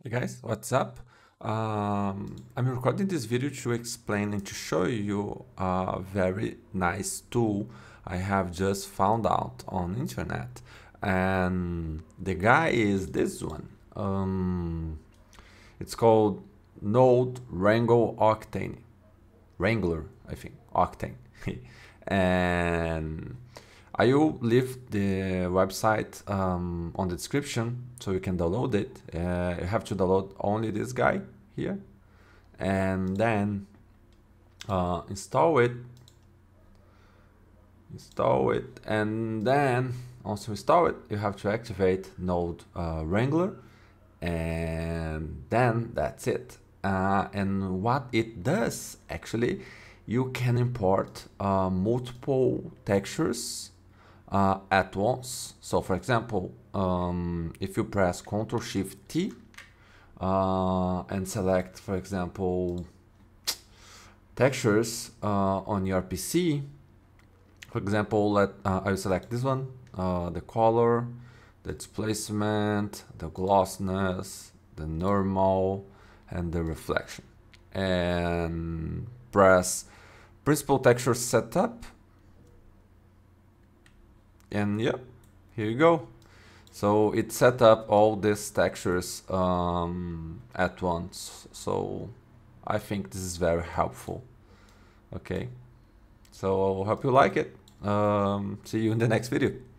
Hey guys, what's up? I'm recording this video to explain and to show you a very nice tool I have just found out on internet, and the guy is this one. It's called Node Wrangler, I think, Octane. And I will leave the website on the description so you can download it. You have to download only this guy here and then install it, and then once you install it, you have to activate Node Wrangler, and then that's it. And what it does, actually, you can import multiple textures at once. So for example, if you press Ctrl Shift T and select, for example, textures on your PC, for example, I will select this one, the color, the displacement, the glossiness, the normal, and the reflection, and press Principal Texture Setup, and yeah, here you go. So it set up all these textures at once. So I think this is very helpful. Okay, so I hope you like it. See you in the next video.